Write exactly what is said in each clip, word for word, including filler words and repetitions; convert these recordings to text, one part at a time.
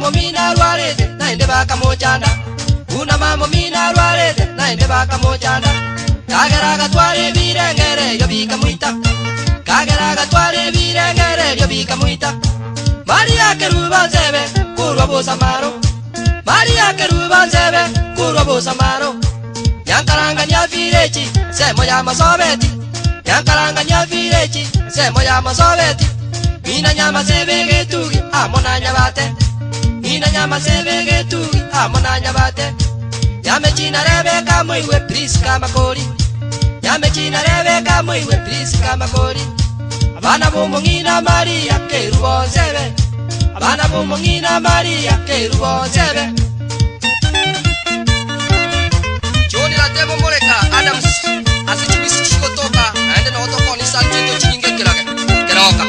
mambo mina rwarete naende bakamuchanda kuna mambo mina rwarete naende bakamuchanda kagera gatware birengere yo bikamwita kagera gatware birengere yo bikamwita Maria keruba nzebe kurwa bosamaro Maria keruba nzebe kurwa bosamaro Yankaranga nyafirechi semo ya masobeti Yankaranga nyafirechi semo ya masobeti Mina nyama sebege tugi amona nyabate Mina nyama sebege tugi amona nyabate Yame china rebe kama iwe please kama kori Yame china rebe kama iwe please kama kori Abana bumungina Maria keruba nzebe Abana bumungina Maria keruba nzebe Joni la demo moleka Adams asichibisi chikotoka aende na otoko ni sanjeto chinge kilage keroka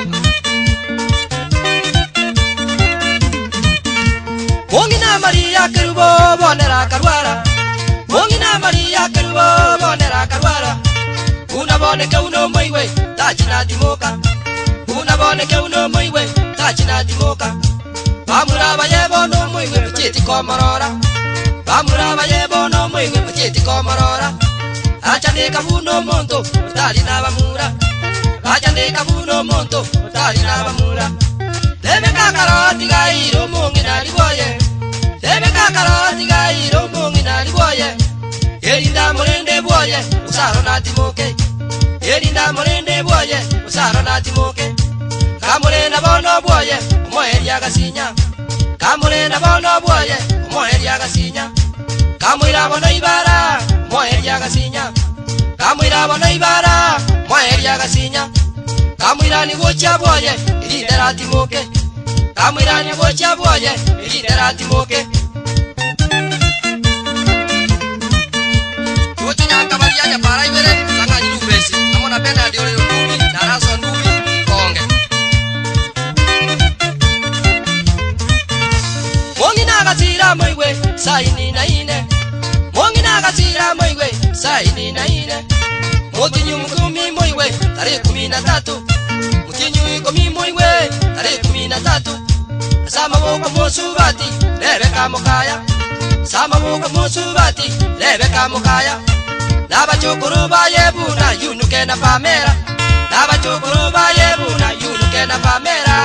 Mungina Maria kerubo bonera karwara Mungina Maria kerubo bonera karwara Una boneke uno moiwe tachina dimoka Una boneke uno moiwe tachina dimoka Bamura bayebo no moiwe pachiti komorora Bamura bayebo no moiwe pachiti komorora Achane kabuno monto utali na bamura Achane kabuno monto utali na bamura Leme kakaroti gairo mungina liboye Leme kakaroti gairo mungina liboye Yerinda molende boye usaro na timoke Yerinda molende boye usaro na timoke Kamulenda bono boye moeri agasinya Kamulenda bono boye moeri agasinya Kamwira bono ibara moeri agasinya Kamwira bono ibara moeri agasinya Kamwira ni gocha boye ilindera timoke Kamwira ni gocha boye ilindera timoke Gocha nyanga balianya para ibere sanga nyubesi amona penda ndio leo ndubi na raso ndubi konge Mongina gasira moiwe saini na ine Mongina gasira moiwe saini na ine Mutinyu mkumi moiwe tarehe kumi na tatu Mutinyu kumi moiwe tarehe kumi na tatu Sama woko mosubati lebe kamokaya Sama woko mosubati lebe kamokaya Naba chukuru bayebuna yunuke na pamera Naba chukuru bayebuna yunuke na pamera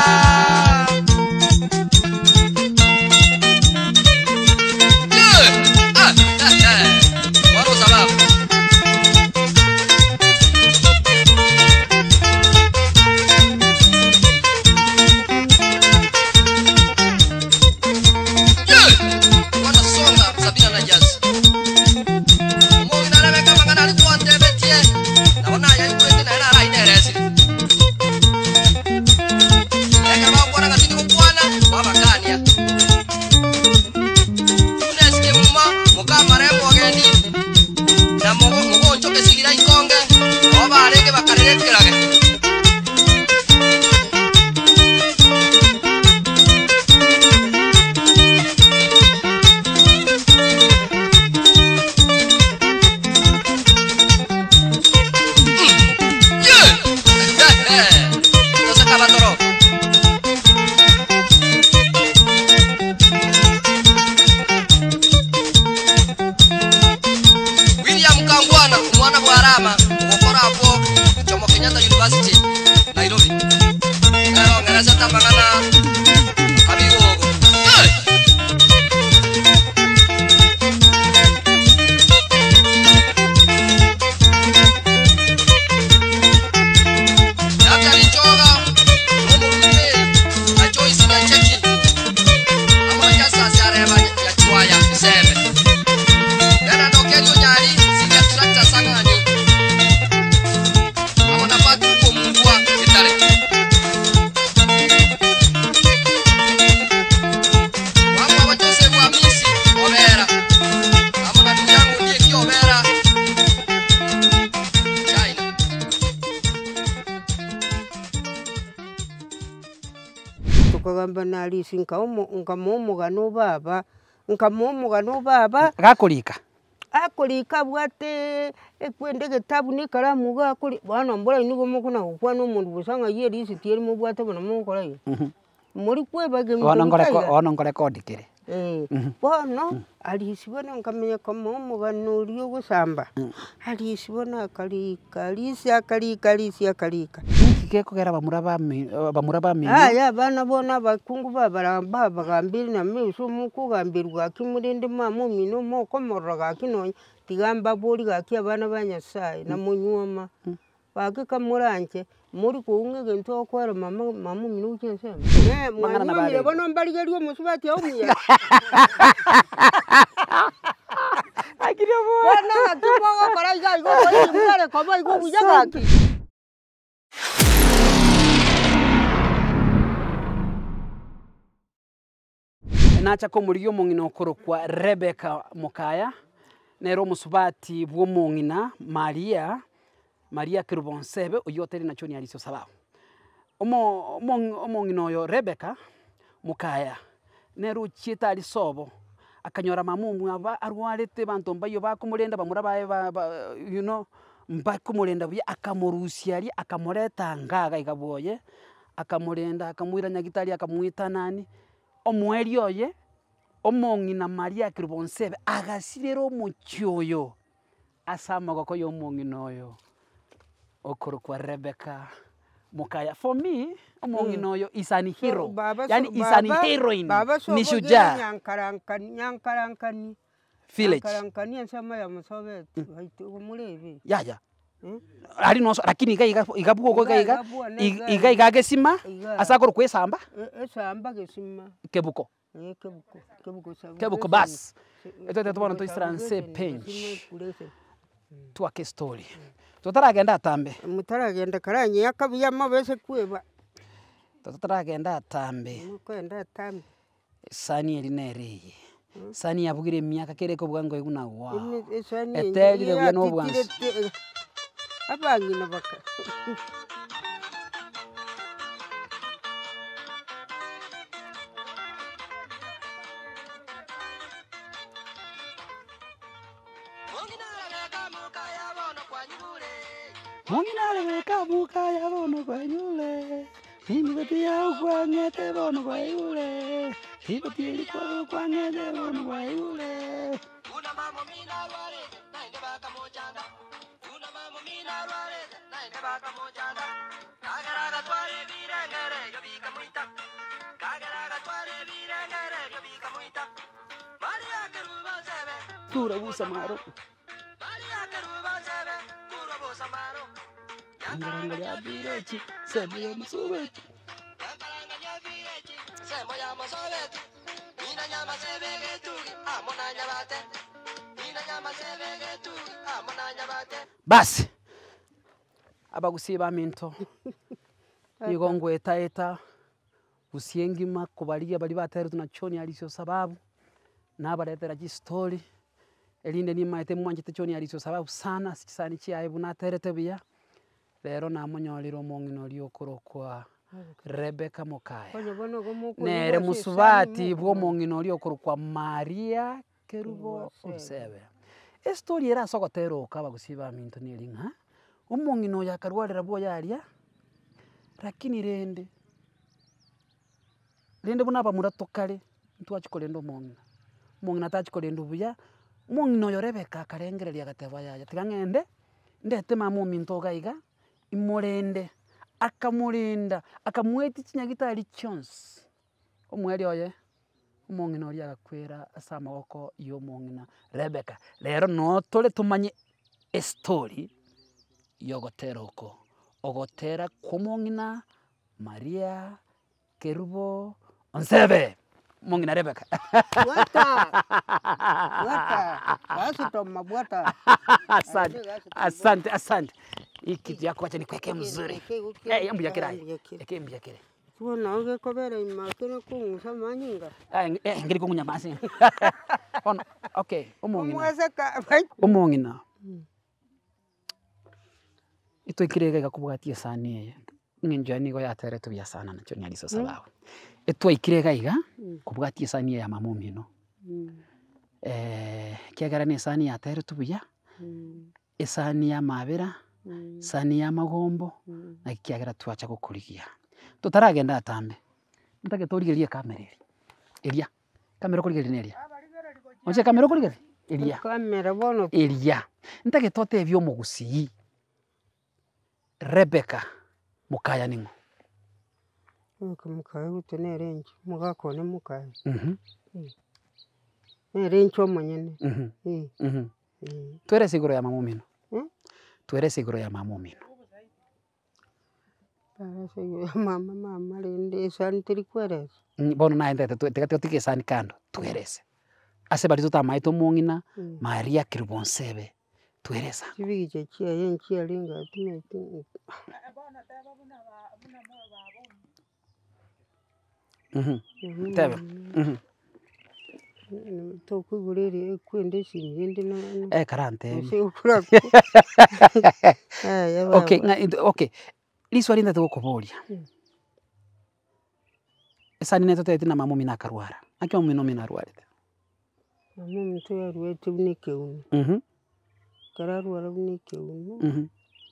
Tukagamba nalisi nkaomo nkamomo gano baba nkamomo gano baba gakulika akulika bwate ekwende getabu ni kalamu gakuli bwana mbora inigo mukuna kwana umuntu busanga ye lisi tieri mu bwate bana mu kola ye muri kweba ge Ono ngoreko ono ngoreko dikire. Eh, bono alisibona nkamenya kama umuganuri yo gusamba. Alisibona kali kalisi akali kalisi akalika. Kike kugera bamuraba bamuraba mi. Ah ya bana bona bakungu babaramba bagambira na miso mukugambirwa kimurinde mamu mino moko morraga kino tigamba boli gaki abana banyasaye na munyuma. Bage kamuranje muri kuunge gento okwara mama mamu mino cyense. Eh mwana mire bono mbali gari omusubati omuya. Akiri bo. Bana hatumo bakora iga go imure kobo igo bujagaki. Nacha ko muri yo mungina okoro kwa Rebecca Mukaya nero musubati bwo mungina Maria Maria Kirubonsebe uyoteri nacho ni aliso sababu omo omongino yo Rebecca Mukaya nero chita alisobo akanyora mamumu aba arwalete bantu mbayo bakumulenda bamurabaye ba you know mbakumulenda buya akamurusiali akamureta ngaga igaboye akamurenda akamwira nyagitali akamwita nani omweri oye omongina Maria Kirubonsebe agasirero mucyoyo asama goko yo mongino oyo okoro kwa Rebecca Mukaya. For me omongino oyo is an hero. So, baba, yani so, is baba, an heroine. Baba, so ni shujaa. Nyankarankani nyankarankani. Village. Nyankarankani ansama ya Masovet. Haito mulevi. Ya ya. Ari no lakini iga iga iga bugo iga iga iga iga gesima asakoro kwesamba esamba gesima kebuko eh kebuko kebuko samba kebuko bas eto teto bono to istranse pench tu ake story tutaragenda atambe mutaragenda karanye yakabiya mabese kweba tutaragenda atambe kwenda atambe sani elinereye sani yabugire myaka kereko bwango iguna wa etelire bya no bwanso abangina baka Mongina Rebecca Mukaya bono kwa yule himibati ya kwa ngete bono kwa yule hibati ilikuwa kwa ngete bono kwa yule una mamo mina rware naende baka mojanda una mamo mina rware naende baka mojanda kagaraga tware birengere yobika muita kagaraga tware birengere yobika muita Maria Kirubonsebe tura busa maro Maria Kirubonsebe tura busa maro Yangaranga ya birechi semo ya musubeti Yangaranga ya birechi semo ya musubeti Nina nyama sebege tugi amona nyabate Nina nyama sebege tugi amona nyabate Basi abagusiba minto Igongo eta eta usiengima kubalia bali batero tunachoni alisyo sababu nabaletera ji story elinde ni maite mwanje techoni alisyo sababu sana sikisani chi aibu na terete bia lero namonyoliro mongino lyokoro kwa Rebecca Mukaya nere musubati bwo mongino lyokoro kwa Maria Kirubonsebe story era sokotero kaba gusiba minto nilinga umongino yakarwalira bwo yalia lakini rende rende buna bamuratokale ntwachikolendo mongina mongina tachikolendo buya mongino yo Rebecca karengereria gateba yaya tigangende ndete mamu minto gaiga imorende akamurinda akamweti chinyagitari chons omweri oye umongina ori agakwera asama goko yo mongina Rebecca lero no tole tumanye story yogoteroko ogotera kumongina Maria Kirubonsebe mongina Rebecca Buata buata basi toma buata asante asante asante iki yako acha nikweke mzuri eh yambu yakira eke mbi yakira tuona oge kobera imakene kungusa manyinga eh ngiri kungunya basi ono okay umongina mwasaka umongina ito ikirega gakubwatie sane nginjani go yatere to bya sana nacho ni aliso sababu eto ikirega iga kubwatie sane ya mamumino eh kiagara ne sane yatere to bya esani ya mabera sani ya magombo na kiagara twacha gukurikia tutaragenda atambe Ntake torigerie kamera eri. Eria. Kamera korigerie neria. Oche kamera korigerie? Eria. Kamera bono. Eria. Ntake tote byo mugusi. Rebecca Mukaya ningo. Nuko Mukaya gute nerenje. Mugakone Mukaya. Mhm. Nerenje omonyene. Mhm. Eh. Mhm. Eh. Tuere siguro ya mamumino. Eh? Tuere siguro ya mamumino. Para siguro mama mama rende sani tiri kwereza. Bono na ende tegati otike sani kando. Tuerese. Ase bari tutamaito mungina Maria Kiribonsebe. Tueresa. Chibige chia yenchi alinga tumete. Mhm. Tebe. Mhm. To kugurere kwende singende na. Eh karante. Ushukura. Eh yaba. Okay, okay. Liswali ndate gukuburia. Esani neto tete na mamu mina karwara. Aki mamu mino mina arwarite. Mamu mito yarwete bunike uno. Mhm. Kararwara bunike uno. Mhm.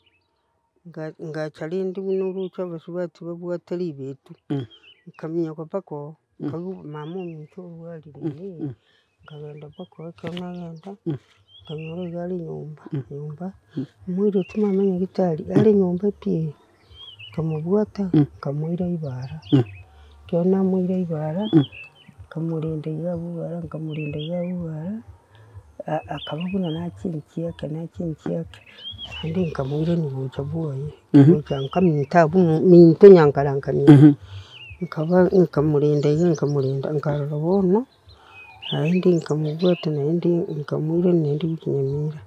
Nga nga chalindi buno rucha basubati babwatali betu. Mhm. Kamenya kwa pako. Kagu mamu mito walire. Ngagenda pako kana ngenda. Kanyore gali nyumba. Nyumba. Mwire tumamenya gitari ali nyumba pie. Kamubwata kamwira ibara. Kiona mwira ibara. Kamurinda yabubara kamurinda yabubara. Akababuna nakinkiya kanakinkiya. Andi nkamwira ni bucha boye. Bucha nkamita bu minto nyankarankamye. Nkaba nkamurinda nkamurinda nkarabona. Andi nkamubwata nandi nkamwira nandi bikinyamira.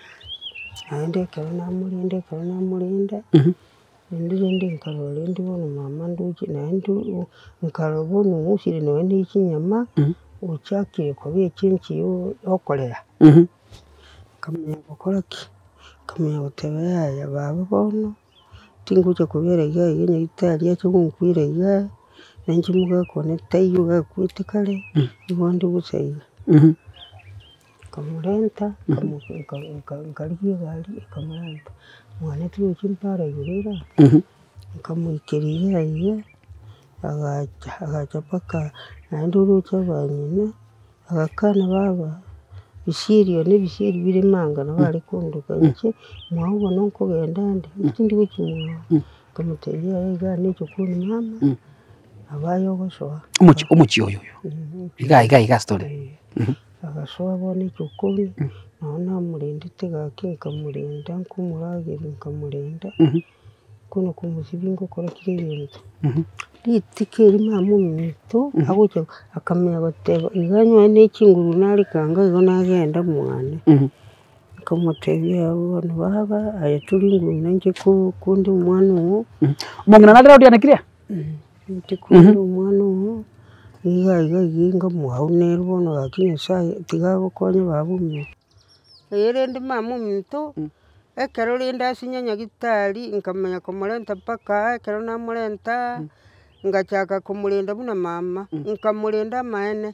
Andi kana murinda kana murinda. Ndi ndi nkarole ndi bono mama nduki nandu nkarobona umusire no ndi kinyama uchakire ko bekinki yo okolera. Mhm. Kamenya gukora ki? Kamenya gutebera ya baba bono. Tinguke kubera ya yenye itali yacho kunkwira ya nanji muga connecta yo ga kwite kale ibondi busaiga. Mhm. Kamurenta kamukaliye gali kamurenta. Mwana tuyo chimpara yurira. Mhm. Kamwikiriye ye agacha agacha paka nanduru cyabanyina agakana baba bisiriyo ne bisiri birimanga nabari kunduka nce mwabona nko genda ndi ikindi wikimwa kamuteye yega n'icyo kuni mama abayo goshoa Umuchi umuchi yoyo. Iga iga iga story. Agashoa bone cyo kuni nona murindi tega kinkamurinda nkumuragire nkamurinda. Mhm. Kuno kumusibingo kora kiriyento. Mhm. Litikeri mamu mito agucho akamenya bateba iganywa n'ikinguru nari kanga igo nagenda mwana. Mhm. Kamutebya abantu baba ayaturingu nanje ko kundi umwana uwo. Mungina nadira odiana kiria? Nti kundi umwana uwo. Iga iga inga muhawo nero bono akinye sai tigabo konye babumye. Ere ndi mamu mito. Ekero linda sinyanya gitari nkamenya kumurenta paka ekero namurenta ngachaka kumulinda buna mama nkamulinda maene.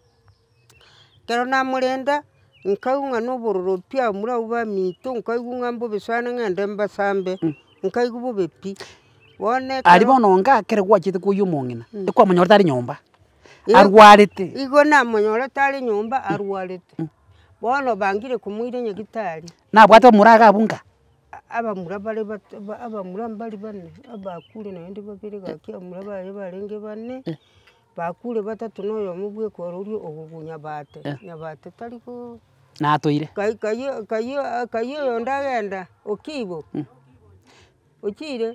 Kero namurenda nkaunga n'ubururu pia mura uba mito nkaigunga mbo bisana ngende mbasambe nkaigubo bepi. Wone ari bono nga kere gwachite kuyu mungina. Ekwa munyora tari nyomba. Arwarite. Igo na munyora tari nyomba arwarite. Bono bangire kumwire nyagitari. Na bwata muraga bunga. Aba murabale aba murambali bane abakule naende babiri gaki murabale barenge bane bakule batatu noyo mubwe ko ruri obubunya bate nyabate taliko na toire kai kai kai kai yo ndagenda okibo okire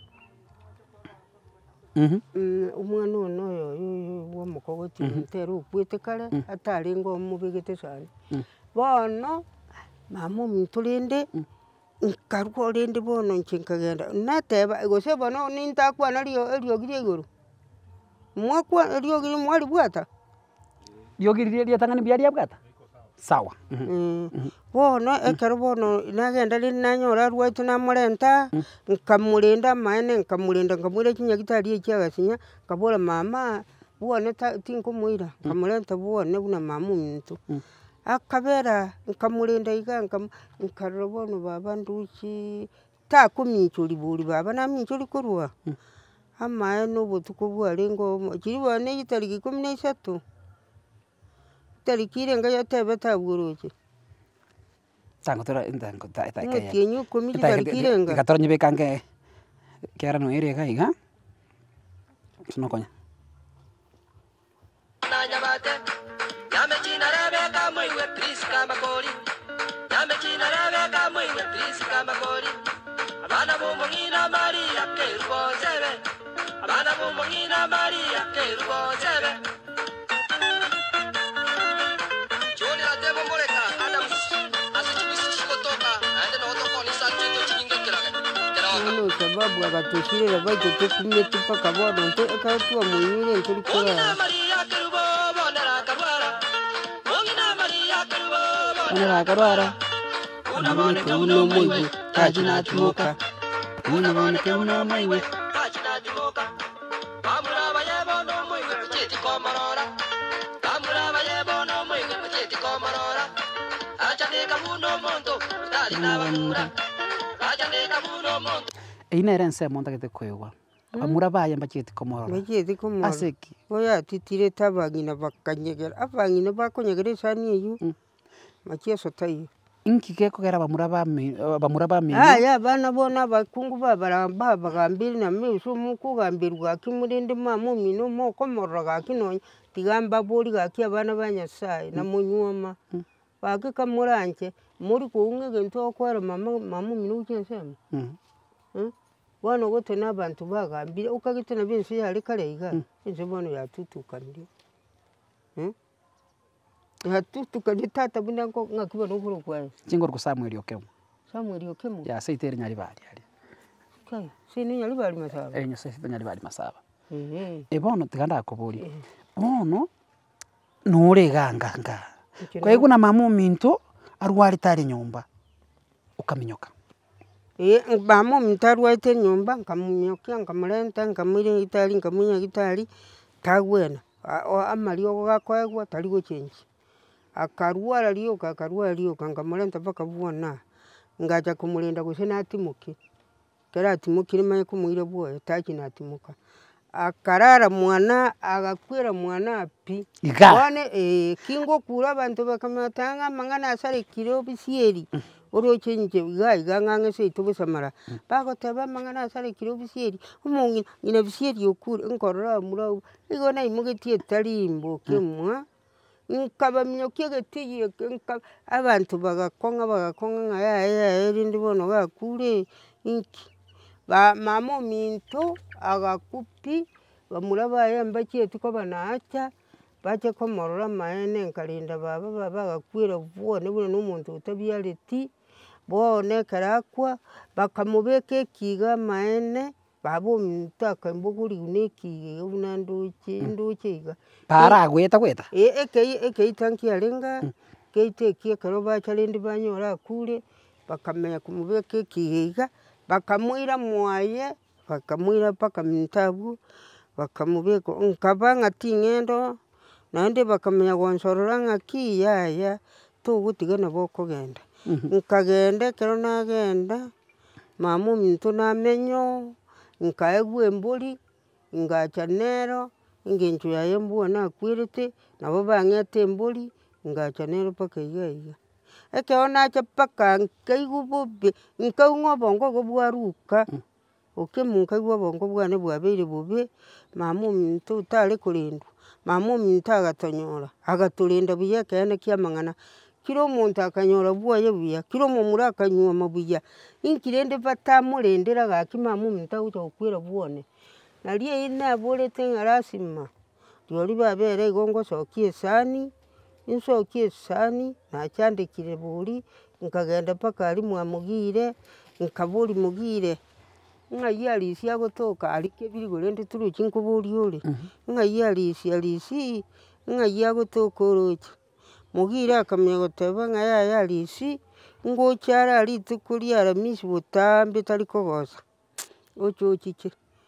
mhm umwana noyo wo mukogoti ntero kwete kale atari ngo mubigete sane bono mamu mtulinde nkaruko rende bono nchinkagenda nateba gose bono nintakwa nalio elio girieguru mwakwa elio giri mwali bwata yo giri ria tangani biari abwata sawa bono ekero bono nagenda linanyora rwaitu namurenta nkamulinda maene nkamulinda nkamwira kinyagitari ekyagasinya kabora mama buone tinkumwira nkamurenta buone buna mamu muntu akabera nkamulinda iga nkarobono baba nduki ta kumichuri buri baba na michuri kurwa amae n'obotuko bwarenga omo chiri bwane itariki ikumi na isatu itariki irenga yatebe tabworoche tango tora ndango ta ta ke ngotienyu ikumi itariki irenga katora nyibekange kera no ere ga iga sinokonya Nanyabate, Yamechina Rebecca Muywe, please Kamakori. Yamechina Rebecca Muywe, please Kamakori. Abana Mumina Maria, Kerbo Zebe. Abana Mumina Maria, Kerbo Zebe. Julia Demo Moreta, Adams, Asichikotoka, and an autophone Sancho Chinga. Ano sababu akatoshire baito tukumye tupa kabado nte akatua munyire nturi kwa Onera karwara unaboneke uno mwiwe tajina timoka unaboneke uno mwiwe tajina timoka bamura bayebo no mwiwe kucheti komorora bamura bayebo no mwiwe kucheti komorora acha neka muno monto tali na bamura acha neka muno monto ina erense monta kete koywa amura baya mbacheti komorora mbacheti komorora aseki oya titire tabangina bakanyegera abangina bakonyegera sani eyu machia sotai inki ke kogera bamura bami bamura bami ah ya bana bona bakungu babaramba bagambiri na miso mukugambirwa kimurinde mamu mino mo komorora kino tigamba bori gaki abana banyasai na munyuma bake kamuranje muri kuunge gento kwera mama mamu mino ukensema mm bwana gote nabantu bagambire ukagitena binsi yali kaleiga inze bono yatutukanire mm yatutukanye tata bunda ngo ngakiba nokuru kwaye chingoro ku Samuel okemo Samuel okemo ya seitere nyali bali ali kai sini nyali bali masaba enyo seitere nyali bali masaba eh e bono tiganda akobori bono nore ganganga kwa iguna mamu minto arwari tari nyumba ukaminyoka eh mamu mintarwa ite nyumba nkamunyoka nkamurenta nkamire itali nkamunya gitali tagwena amalio gakwegwa tali gochenji akarwara liyo kakarwara liyo kangamurenta paka buona ngaja kumulinda gusena atimuki kera atimukire maye kumwire bwoye taki natimuka akarara mwana agakwira mwana pi wane eh kingo kura abantu bakamatanga mangana asare kiro bisieri oroche nje gai gangange se tubusamara bako taba mangana asare kiro bisieri umungi ina bisieri okure nkorora mura igona imugetie talimbo kemwa nkaba mnyokie getiye nka abantu bagakonga bagakonga ya ya erindi bono gakure inki ba mamo minto agakupi bamuraba yamba kietu ko banacha bache komorora maene nkalinda baba baba bagakwira bwone bune n'umuntu utabyaleti bone karakwa bakamubeke kiga maene babo mtaka mbuguri uneki unanduche nduchega para gweta gweta e eke eke tanki alenga keite kie karoba chalindi banyora kule bakamenya kumubeke kiga bakamwira mwaye bakamwira paka mtabu bakamubeko nkabanga tingendo nande bakamenya gonsorora ngaki yaya tugutigana boko genda nkagende kero nagenda mamu minto namenyo nkaegwe mbuli ngacha nero ngencho yaye mbona kwirite nabo bangete mbuli ngacha nero paka yiga eke ona cha paka nkaigubobe nkaungo bongo go bwaruka oke munka gwa bongo bwane bwabere bobe mamu minto tale kulindu mamu minto agatonyora agatulinda buye kene kyamangana kiro muntu akanyora bwaye buya kiro mumura akanywa mabuya inkirende batamurendera gakimamu minto utokwira bwone naliye ina bolete ngarasima yori babere gongo sokie sani insokie sani na chandikire buri nkagenda paka ali mwamugire nkaburi mugire ngayali sia gotoka alike biri gorende turu chinkuburi ore ngayali sia lisi ngaya gotoka orochi mugire akamya goteba ngaya yali isi ngo cyara ali tukuri aramisi butambe tali kogosa ocho chiche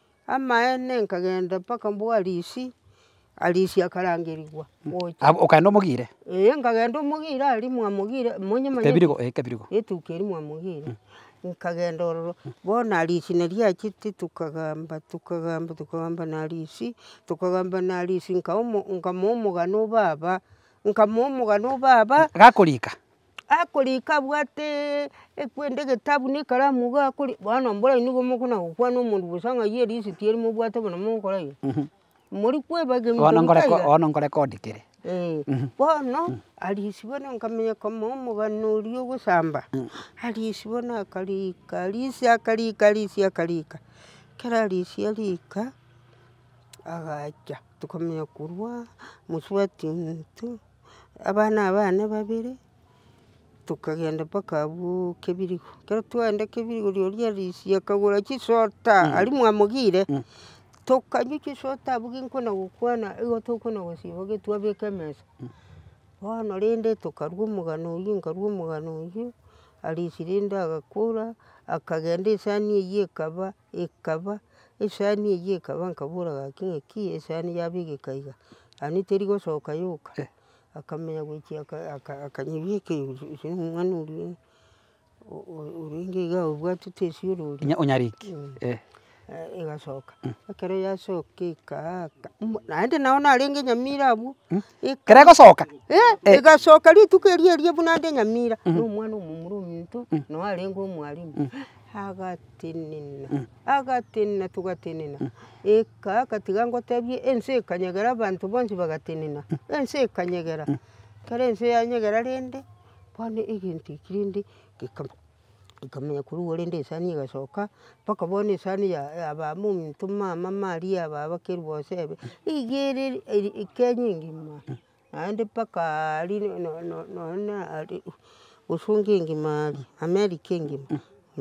amaene nkagenda paka mbwa lisi alisi akarangirirwa okaenda mugire eh nkagenda mugire ali mwamugire munye manye kebiriko eh kebiriko etukeri mwamugire nkagenda ororo bona arisi nariachete tukagamba tukagamba tukagamba narisi tukagamba narisi nkaomo nkamomogano baba nkamomogano baba gakurika akurika bwate ekwende gitabu ni karamu gakuri bwana mbora inigo mukuna gukwa no mundu busanga ye risi tieri mu bwate bona mukora ye muri kwebage mu ona ngore ko ona ngore ko dikire eh bona alisi bona nkamenya kamomogano rio gusamba alisi bona akalika alisi akalika alisi akalika kera alisi alika agacha tukamenya kurwa muswati mtu abana abana babiri tukagenda paka bu kebirigo kera twenda kebirigo lyo lyarisi akagura kisota ali mwamugire tukanywa kisota buginkona gukwana igo tukona gusiboge twabeka mesa wana rende tukarwa umugano uyu nkarwa umugano uyu alisi rende agakura akagenda isani ye kaba ikaba isani ye kaba nkabura gakinge ki isani yabige kaiga ani teri gosoka yuka akamenya gwiki akanyibike umwana uri uringe ga ubwatu tesiruri unyariki eh igasoka akere yasoka kaka nande naona arenge nyamira abu kere gosoka eh igasoka litukerie rie bunande nyamira no mwana umumurumintu no arenge umwalimu agatinina agatinina tugatinina eka katigango tabye ense kanyagara abantu bonsi bagatinina ense kanyagara kare ense yanyagara rende bone iginti kirindi kikam ikamenya kuri urende isani gasoka paka bone isani ya abamu mintu mama Maria baba kirwosebe igere ikenyingima ande paka ali no no no na usunge ngimali America ngima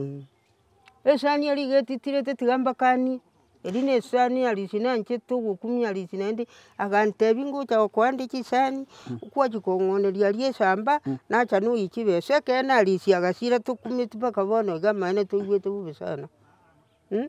esani ali getitire tigamba kani erine esani ali sinanche tugu kumi ali sinende agante bingo cha kwandi kisani kwa jikongone lyali esamba nacha no ikibese kena ali siagasira tukumi tupaka bono gamane tugwete bubisana hm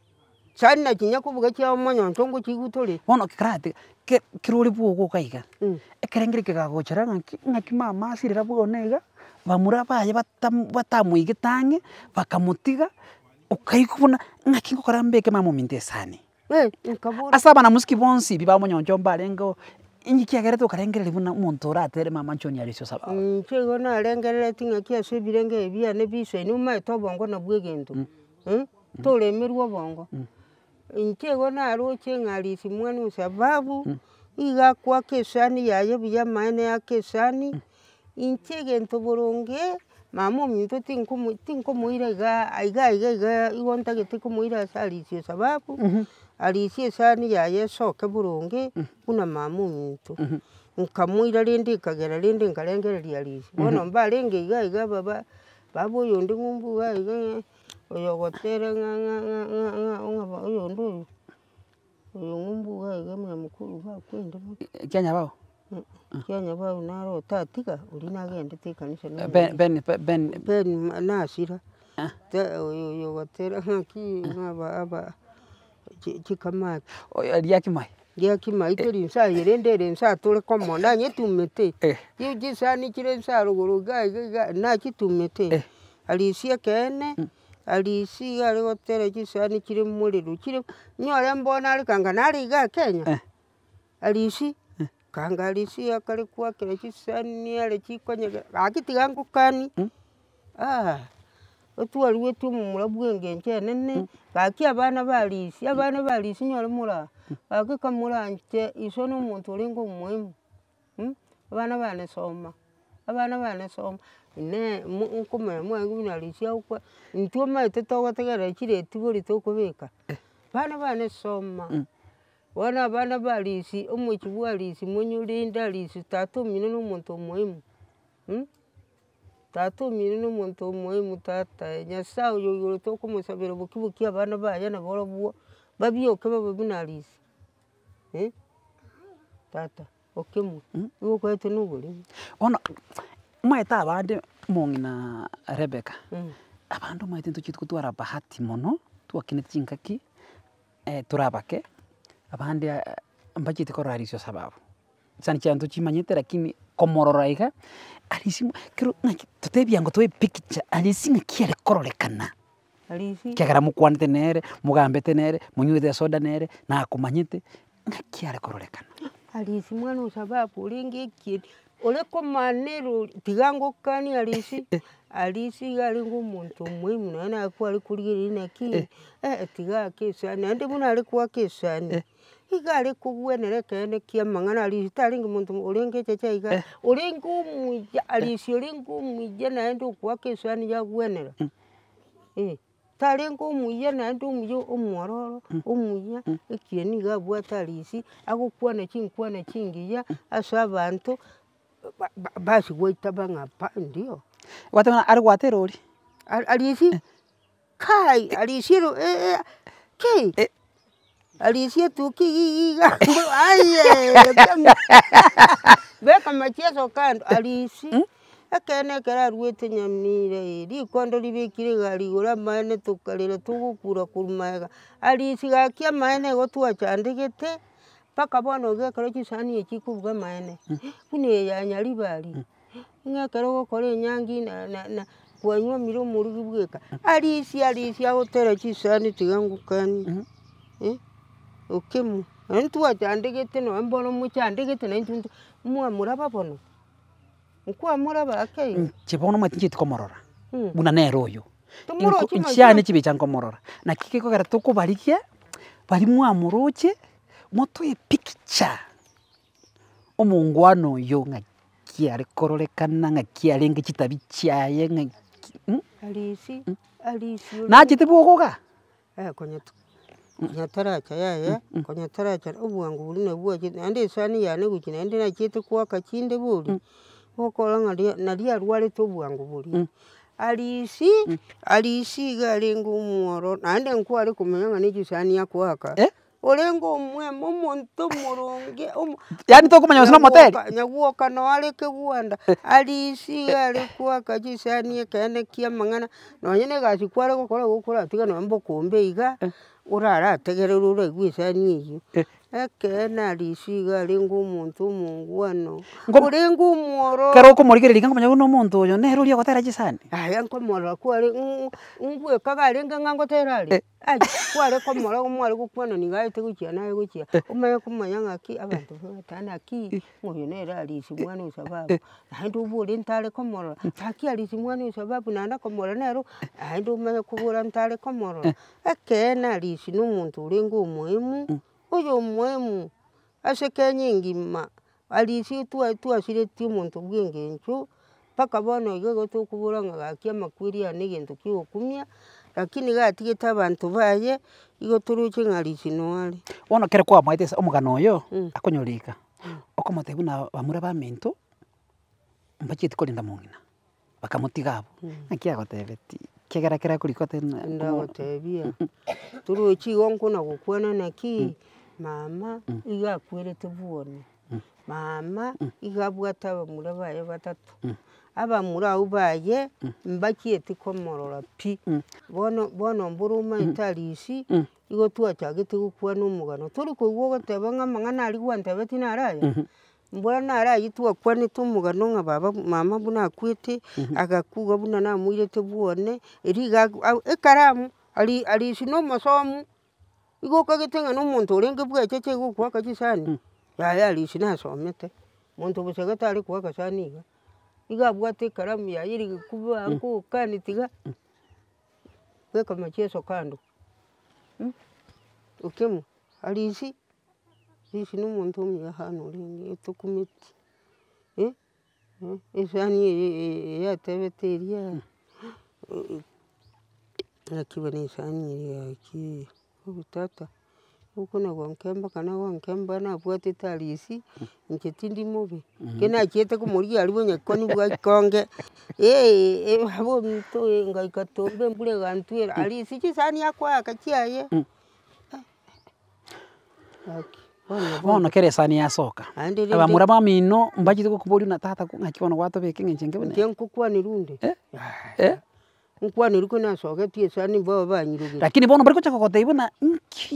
sana kinya kubuga cya umonyo ntongo kigutore bono kikrate ke kiruri bugo kaiga ekerengere kigagochera ngaki ngaki mama asirira bwonega bamura baye batamuigitange bakamutiga ukaikubona ngaki ngokora mbeke mama mintesani eh nkabura asaba na musiki bonsi biba monyonjo mbarengo ingi kiagere to karengere libuna umuntu uratere mama nchoni alisyo saba nchego na rengerere tinga kiase birenge bia ne bise ni uma to bongo na bwegento hm tole mirwo bongo nchego na roche ngalisi mwanu sababu iga kwa kesani yaye biya maene ya kesani inchege ntoboronge mama minto tinko tinko muira ga aiga aiga ga igonta gete ko muira salisi sababu alisi sani ya yeso ke buronge kuna mama minto nkamuira rende kagera rende nkarengera lyalisi bona mbalenge iga aiga baba babo yondi ngumbu ga aiga oyo gotera nga nga nga nga oyo ndo oyo ngumbu ga aiga mukuru ba kwenda Kenya bao Kenya bao naro tatika urina gende tekanisa ben ben ben ben nasira te oyo gotera ki ngaba aba chikama oyo lyakimai lyakimai teri nsa yerendere nsa tole komo nanye tumete yo jisani kire nsa ruguru ga ga na kitumete alisia kene alisi ale gotera jisani kire muliro kire nyore mbona ali kanga nari ga Kenya alisi kanga alisi akale kwa kile kisani ale chikonye akitigangu kani ah otwali wetu murabwenge nkenene gaki abana balisi abana balisi nyore mura akika muranje isono umuntu uringo muhimu hm abana bane soma abana bane soma ne mukume mwangu nalisi akwa ntuma itotoga tegera kire tiburi tokubeka bana bane soma wana bana balisi umuchi bwalisi munyulinda lisi tatu minunu umuntu muhimu hm tatu minunu umuntu muhimu tata nyasa uyo yo toko musabira bukibuki abana baye na borobuo babyoke babinalisi eh tata okemu uwo kwetu nubuli ona mwaita abandi mongina Rebecca abandu mwaite ntukitwa twara bahati mono twakine tinkaki eh turabake abandi mbakite korari syo sababu sani chanto chimanyete lakini komororaiga alisi kero ngaki tutebia ngo twe picture alisi ngakiare kororekana alisi kiagara mukwanite nere mugambete nere munyuite soda nere na kumanyite ngakiare kororekana alisi mwana usababu ulingi kid oleko manero tigango kani alisi alisi gali ngumuntu muhimu na akuwa alikuliri na ki eh tiga kesana ndi muna alikuwa kesana igale kuwenere kene kia mangana alisi talingi muntu ulingi cheche iga ulingi umuja alisi ulingi umuja na ndi kuwa kesana ya wenera eh talingi umuja na ndi umuja umwororo umuja ikieni gabwa talisi akukuwa na chinkwa na chingiya asa abantu basi goitaba ngapa ndio watana ari gwaterori alisi kai alisi ro eh kai alisi tukiga aye beka machezo kando alisi akene kara ruete nyamire ri kondo libekire gali gora mane tukalira tugukura kurumaga alisi gakia mane gotwa chandegete paka bono ge karo chisani ekikubuga mane kune ya nyali bali nga karo kore nyangi na na kwanywa miro murugi bweka alisi alisi ahotera chisani tigangukani eh okemu antu atandegete no mbono muchandegete na ntuntu mwa muraba bono ukwa muraba akei chibono matinjiti komorora buna nero yo tumuro chiane chibicha komorora na kikiko gara tukubarikia bari mwa muroche moto e picture omungwano yo ngakiare kororekana ngakiare ngikitabi chiaye nga alisi alisi na chite bogoga eh konyeto nyataracha yaya konyataracha ubwangu buli na bwa chite ande sani yane gukina ande na chite kwa kachinde buli okola ngali nali arwale to bwangu buli alisi alisi galengo muoro ande nkwale kumenya ne chisani yakwaka eh olengo mwe momonto moronge yani to kumanya usina moteri nyaguoka no aleke guanda alisi alikuwa kajisani kene kia mangana no nyene gasi kwale gukora gukora tiga no mbokombe iga urara tegererura gwisani iyo ekena alisi galengo muntu mungwano olengo muoro kero kumurigire linga kumanya uno muntu oyo nero lyo gotera chisani aya nkomora kwale ngwe kagalenga ngango terali aje kwale komora umwale gukwana ningaite gukia naye gukia umaye kumanya ngaki abantu batana ki ngoyo nera alisi mwana usababu handu buli ntale komora taki alisi mwana usababu nanda komora nero handu umaye kubura ntale komora ekena alisi n'umuntu ulengo muhimu uyo muhimu aseke nyingima alisi tuwa tuwa sireti umuntu bwingencu paka bono igego tukubura ngagakia makwiri anegento kiukumya lakini gatigita abantu baye igo turuche ngalisi noale wono kere kwa maite omugano oyo akonyolika okomotebu na bamura ba mento mbachiti kolinda mungina bakamutigabo akia gotebeti kegera kera kurikote ndagotebia turuchi gonko na gukwana naki mama iga kwirete buone mama igabwata bamura baye batatu abamura ubaye mbakieti komorora pi bono bono mburuma italisi igo twachagite gukwa n'umugano turi kugo goteba nga mangana ari gwantebe tinaraya mbura narayi twakwa ni tumugano nga baba mama buna kwete agakuga buna na muirete buone eriga ekaramu ali ali sino masomu igo kagitenga n'umuntu urenge bwecece gukwa kachisani ya ya ali sina somete muntu busegata ari kwa kasaniga iga bwate karamu ya yiri kuba anko kani tiga weka macheso kando ukemu alisi sisi n'umuntu umwe hano ringi tukumiti eh esani ya tebeteria nakibone esani ya ki ubutata uko na gonkemba kana gonkemba na bwate talisi nketindi mubi kena kiete ko muri ari bonye koni bwa konge eh habo mito ngai katombe mbure gantwera alisi chisani yakwa akachiaye bono kere sani ya soka abamura ba mino mbachite ko kubori na tata ko ngakibona gwato beke ngenje ngene ngenko kwa ni runde eh eh nkwa ni ruko na soka tie sani bo ba nyiruge lakini bono bariko chako kote ibona nki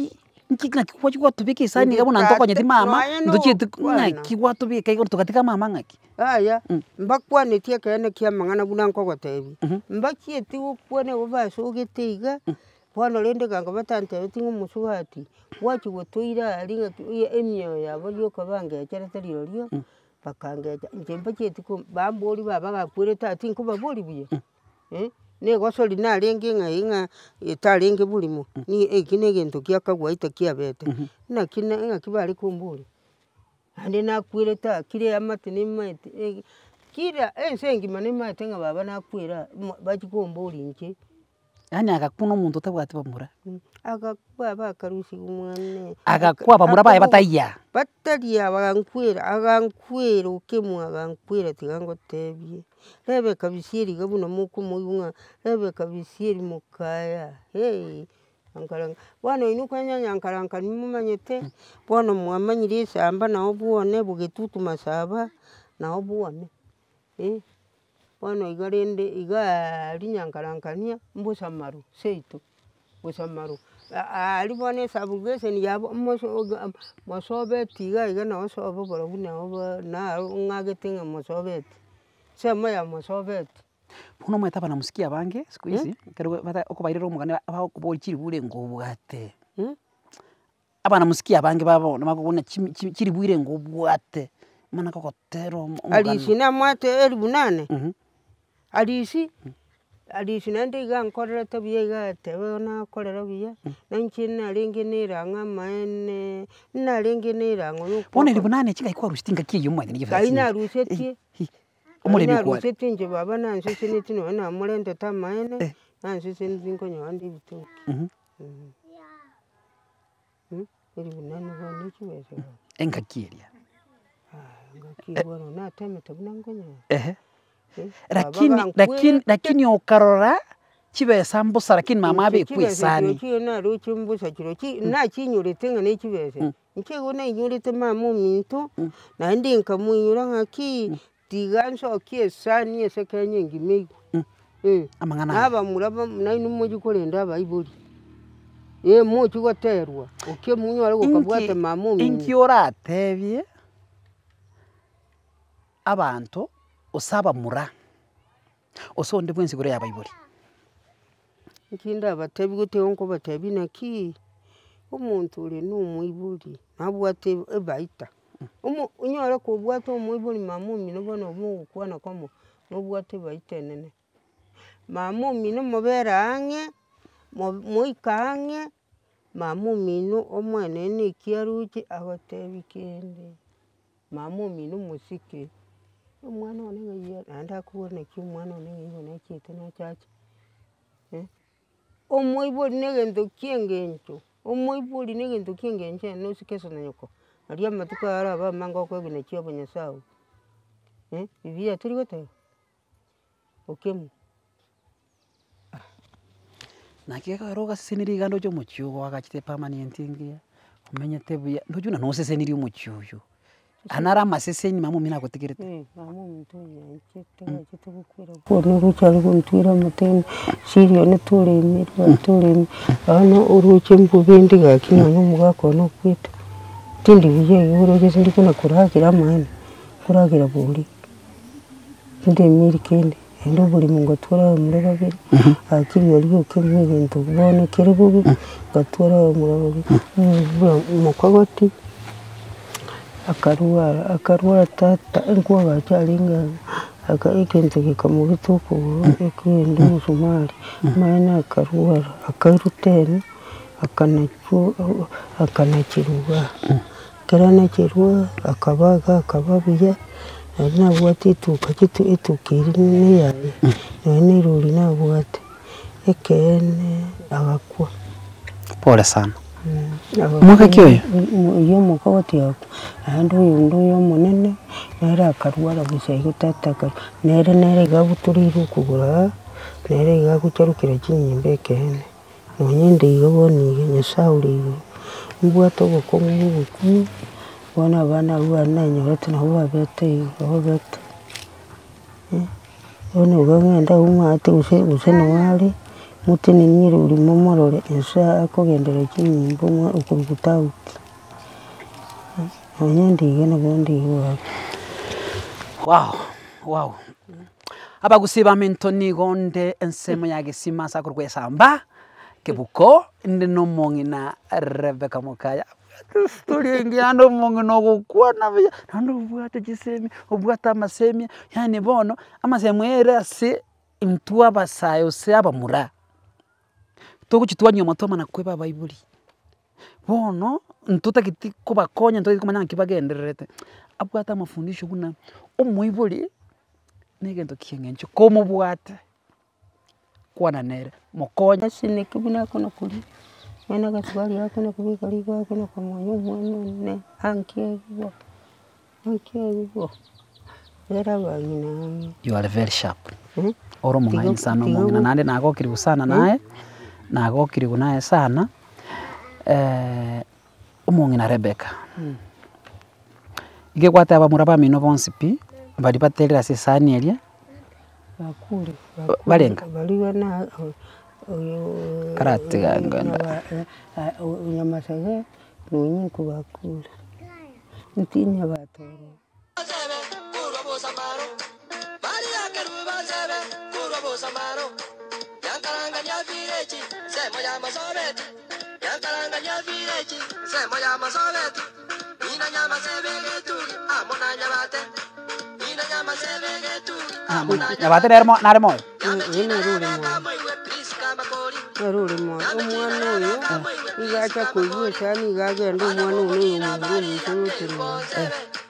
Nkika kikwa chikwa tubiki sani kama nantoko nyeti mama nduchi na kikwa tubiki kai tukatika mama ngaki aya mbakwa ne tie kene kia mangana buna nkoko tebi mbaki eti ukwane uva so getiga bwana lende kanga batante tingu musuhati wachi gotuira alinga emyo yabo yoka bange cyarata lyo bakanga nje mbaki eti ko bamboli baba gakwireta ati nkuba boli buye eh ne gosoli na lenge nga inga italenge bulimo ni ekine gento kia kagwaita kia bete na kina nga kibali kumbuli ande na kwireta kire amate ni maite kira ensengi mane maite nga baba na kwira bakikumbuli nje yani akakuno umuntu tabwati bamura agakwa bakarushi umwane agakwa bamura baye bataiya batariya bagankwira agankwira ukemu agankwira tigango tebye rebe kabisiri gabuno muko muyunga rebe kabisiri mukaya hey ankaranga bwana inuka nyanya ankaranga nimumanyete bwana mwamanyire samba na obuone bugetutu masaba na obuone eh bwana igarende iga linyankarangania mbusa maru seito mbusa maru alibone sabugese ni yabo mosobe tiga iga na osobo borobuna oba na ngagetinga mosobeti sema ya mosobeti puno mweta bana musikia bange siku hizi kero bata okubairero umugane aba kubokiri bure ngobwate abana musikia bange babo namakubona kiri bure ngobwate mana kokotero alisi na mwate eri bunane alisi alisi nande ga nkorera tabiye ga tebe na korera biya nankina lenge niranga maene na lenge niranga no pone eri bunane kika ikwa rustinga kiyo mwene ni gifasi ina ruseti omule bikwa ruseti nje baba na nsese nitino na mulende ta maene na nsese nzinko nyandi bitu mhm eri bunane ho nikiwese enga kiria ah enga kiwa na teme tabunangonya ehe lakini lakini lakini ukarora kibesa mbusa lakini mama abe kwisani kibesa na ruchi mbusa kiro ki na kinyurite nga ne kibesa nkego na inyurite mama mintu na ndi nkamunyura ngaki tiganso kiesani esekenye ngime eh amangana aba muraba na inu moji kolenda bayibuli eh moji goterwa oke munyo ari gukabwate mama mintu inkiora tebye abantu osaba mura osonde bwensi gore yabayibuli nkinda batebi gute onko batebi naki umuntu uri numwibuli nabwate ebaita umu unyora ko bwate umwibuli mamumi no bono mu kwana komo no bwate baita nene mamumi no mobera ange moikange mamumi no omwene ne kiaruki abatebi kende mamumi no musike umwana one ngiye anda kubona ki umwana one ngiye nakite na chacha eh omwibuli negendo kiengento omwibuli negendo kiengenje no sikeso na nyoko ali amatuka ara ba mango ko bine kiyo banyasao eh bibia turi gote okemu nakeka roga seniri gando cyo mucyugo wakachite permanent ngiya umenye tebuya ndujuna no seseniri umucyuyo anara maseseni mamu mina gutegerete eh mamu muntu yakite yakite gukwira ko rucyari kuntwira mutene siriyo ne turemira turemira ano uruke mbubindi gakina n'umuga ko no kwita tindi biye uroje sindi kuna kuragira mwana kuragira buri inde miri kende ndo buri mungo tora muri babiri akiri yari uke mwigento bone kere bubi gatora muri babiri mukagoti akarwara akarwara tata ngo bacaringa aka ikente kikamubituko ekende musumari mana akarwara akarutene akanachu akanachiruwa karana chiruwa akabaga akababiya na bwati tukakitu itukiri ne yaye ne ruri na bwati ekene agakwa pole sana mwaka kiyo yo mwaka wati yako ando yundo yo munene nera akarwara gushaye tataka nere nere gabuturiru kugura nere gakucarukira kinyimbe kene nonyende yoboni nyasauri mbwato boko ngubuku wana bana bana nyorete na huwa bete ho bete eh one ugangenda umwate use use no wali mutini nyiri uri momorore ensa akogendera kinyimbo mwa ukurukuta uti onyendi gena bondi wa wow wow abagusiba mentoni gonde ensemo ya gisima sakurwe samba kebuko ndi no mongina Rebecca Mukaya story ngiando mongino gukwana bya nando bwate gisemi ubwata amasemi yani bono amasemwera se imtua basayo se abamura tokuchitwanya matoma na kweba Bible bono ntuta kiti kubakonya ntuta kumanya kibagendererete abwata amafundisho kuna umwibuli negento kiengencho komo bwate kwana nere mokonya sine kibuna kono kuli mena gaswali yako na kubika liko yako na kamonyo mwana ne hankie bo hankie bo era bangina. You are very sharp hmm? Oro munga sana munga nande nago kiribu sana nae nago kiribu nae sana eh umungi na Rebecca hmm. Ige kwata aba muraba mino bonsipi bali batelera se sanielia bakule balenga baliwa na karate ganganda unyamasaga nunyi kubakula ntinya batoro Nyabate nermo naremo ine ruri mo ruri mo umwana uyu igacha kuyiwe cyane igagenda umwana uyu muri mututiro eh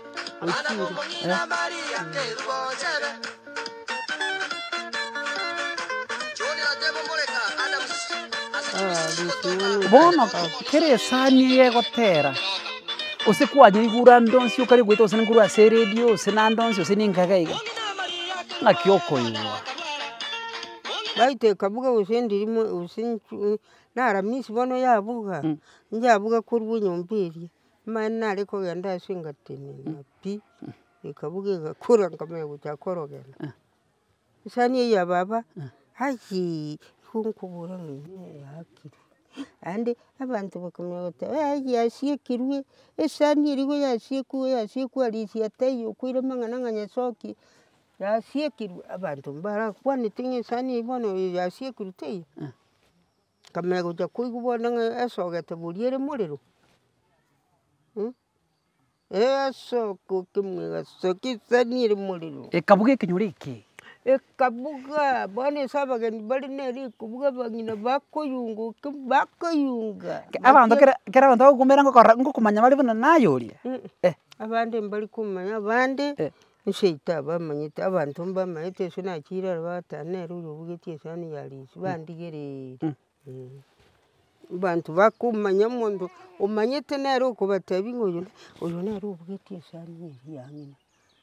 bono kere sani ye gotera usikwanye igura ndonsi ukari gwito usene nguru ase radio usene ndonsi usene ngagaiga nakioko yiwa baite kabuga usendirimo usin naramisi bono yabuga njabuga kurwunyombiri mana ariko genda singatini napi ikabuga gakura ngame gucyakorogena sani ya baba haji kunkubura yakiri ande abantu bakomyota haji yashikirwe esani irigo yashikuwe yashikuwe alisi atayo kwira mangana nganya soki yashikirwe abantu mbara kwani tinge sani bono yashikirwe kamego ja kuigubona nga asogete buriere muriro hm eso kokimwe soki sani iri muriro ekabuge kinyuriki ekabuga bone sabaga ni bari neri kubuga bangina bakoyungu bakoyunga abantu kera kera abantu kumera ngo ngo kumanya bali bana nayoria eh abandi mbali kumanya abandi nshita bamanyita abantu mbamanyite sona kira batane ruyo bugetie sani yali bandigere bantu bakumanya mundu umanyite nero kubatabi ngoyo uyo nero bugetie sani yangina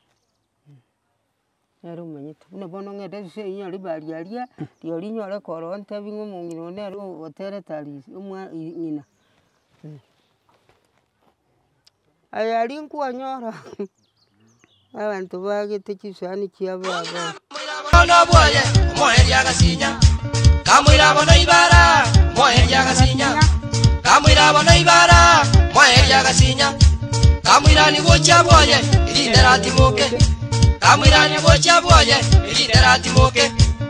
nero umanyite bune bono ngede se yali bali alia yali nyore koronta bingo mungino nero otere tali umwa ina ayali nkwanyora abantu bagete kisani kiyababa ono bwoye moheria gasinya kamwira bono ibara moheria gasinya kamwira bono ibara moheria gasinya kamwira ni gocha bwoye irindera timoke kamwira ni gocha bwoye irindera timoke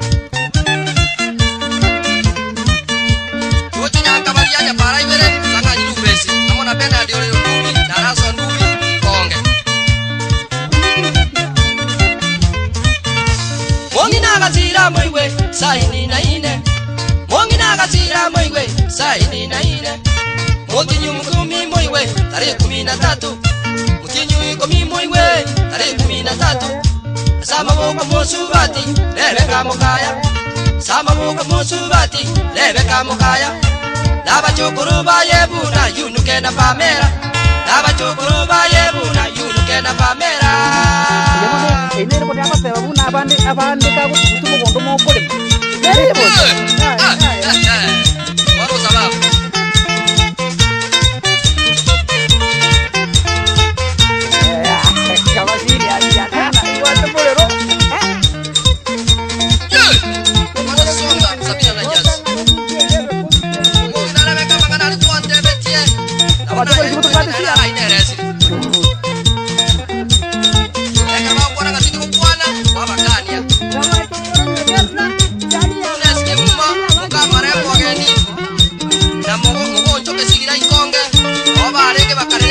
Tutunya kabaria ya para ibere sanga ni ubesi amona pena ndio ndio daraso ndubi konge Mongina gazira mwiwe saini na ine Mongina gazira mwiwe saini na ine Mutinyu mkumi mwiwe tarehe kumi na tatu Mutinyu kumi mwiwe tarehe kumi na tatu Sama boka mosubati Rebecca Mukaya Sama boka mosubati Rebecca Mukaya Naba chukuru baye buna yunuke na pamera Naba chukuru baye buna yunuke na pamera Enero kwa hapa sema buna abande abande kago tutumo gondo mo kole. Very good. Waro sababu. Kama siri ya kana iwata bolero. Eh. Mana songa sabina na jazz.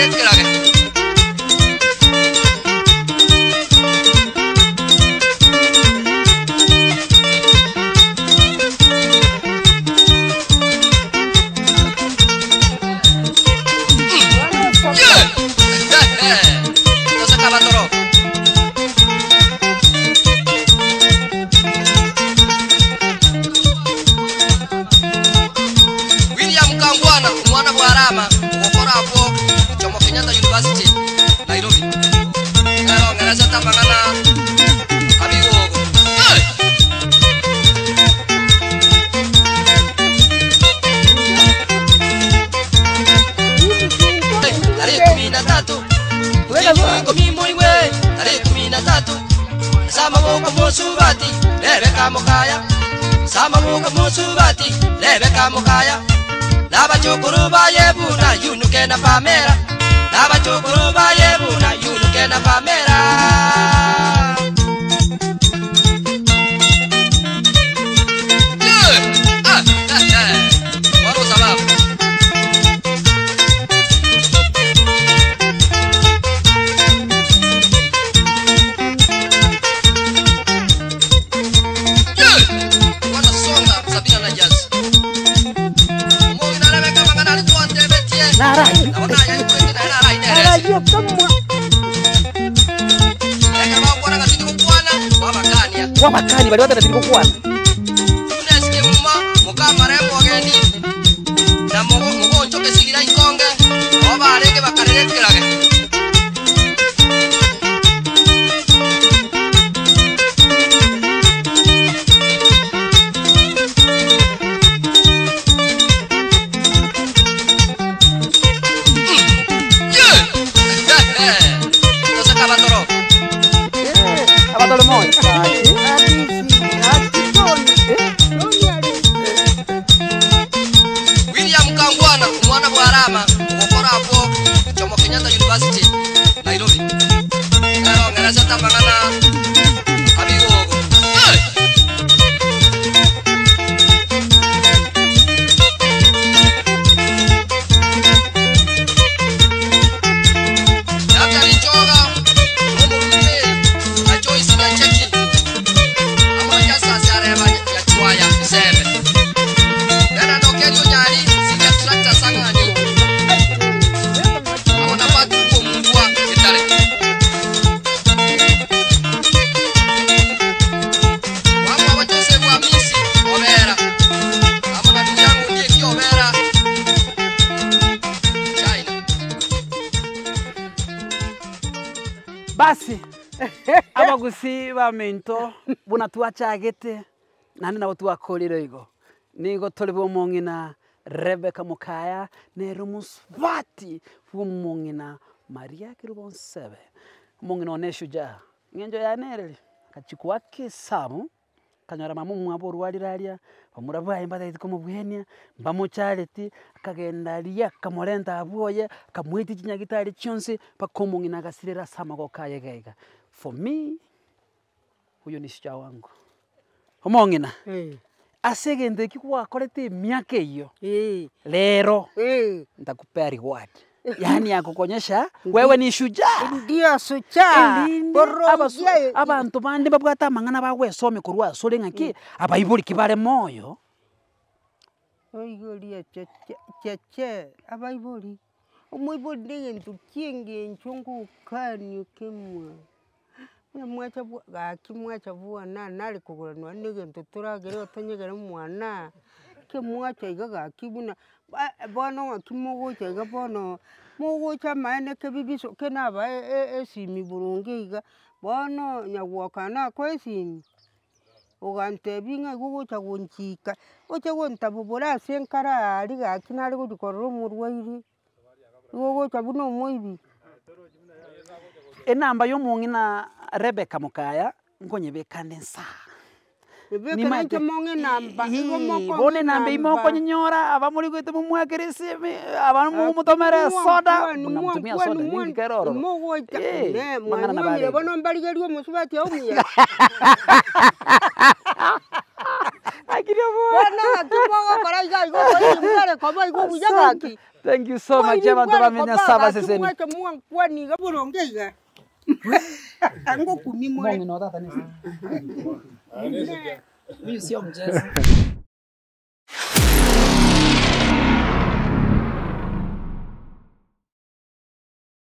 bakarerekerage. Entonces acaba toro. William Kangwana, mwana wa Arama, ukora hapo Jomo Kenyatta University, Nairobi. Ngaro ngarasa tapangana abigogo. Tarehe kumi na tatu kumi mwiwe tarehe kumi na tatu sama boko musubati Rebeka Mukaya sama boko musubati Rebeka Mukaya laba chokuru bayebuna yunuke na Pamela laba chokuru bayebuna yunuke na Pamela. Ah, ah, ah. Wako sababu wabakani bali wata natiri kukwana unasikia muma mukama rembo ageni na mogo mogo nchoke sigira ikonge oba arenge bakarerekerage. Entonces acaba toro. abatolo moja William Kangwana, mwana wa Arama, ukora hapo Jomo Kenyatta University, Nairobi. Ngaro ngarasa tapangana abigogo. Daktari Choga, Romo Mune, na Joyce na Cheki. Amaya sasa reba ya chuaya sebe. Nena nokelio nyari, siga trakta sangani. Amona watu kwa mungua kitale. Wama wa Joseph wa Misi, Omera. Amona ndugu yangu ndiye ki Omera. China. basi abagusi ba mento buna tuachagete nani nabo twakorire igo nigo tuli bo mongina Rebeka Mukaya ne rumusbati bo mongina Maria Kirubonsebe mongina oneshuja ngenjo ya nereli kachikwa kisamu kanyora mamu mwabo rwaliralia bamurabaye mbada ko mubwenya mbamuchareti akagendalia kamorenta abuoye kamwiti kinyagitari chonse pakomongina gasirira sama gokaye gaiga. For me huyo ni shija wangu omongina Eh. asegende kikwakorete miaka hiyo Eh. lero Eh. ndakupea reward yani yakukonyesha wewe ni shujaa. Ndio sucha. Abasu abantu bandi babwata mangana bagwesome kurwa sole ngaki abayibuli kibale moyo. Oigoli cheche cheche abayibuli. Omwibuli ndege ntukinge nchungu kani kimwa. Ya mwacha bwa gaki mwacha bwa na nali kuguranwa ndege ntuturagere otanyegere mwana. Ke mwacha igaga kibuna bono ngakimogocha iga bono mogocha maene ke bibiso ke naba esimi burungi iga bono nyagwokana kwesimi ugante binga gugocha gonchika oche gontabubura senkara ari gaki nari gudikorro murwairi gugocha buno moibi enamba y'omongina Rebeka Mukaya ngonye kandensa ni manje monge namba igo moko bone namba imoko nyora abamuri gwete mumwakerese abantu mutomere soda mutumia soda ningi keroro mogocha ne mwana bono mbaligerio musubati omuya akiri bo bona tumogo kora iga igo kwale koba iko kujagaki. Thank you so much Chairman Tobamenya Saba seseni. Mwache mwa kwani gaborongega. Ango kumimwe. Mongi no tata nisi. Huyu sio mchezo.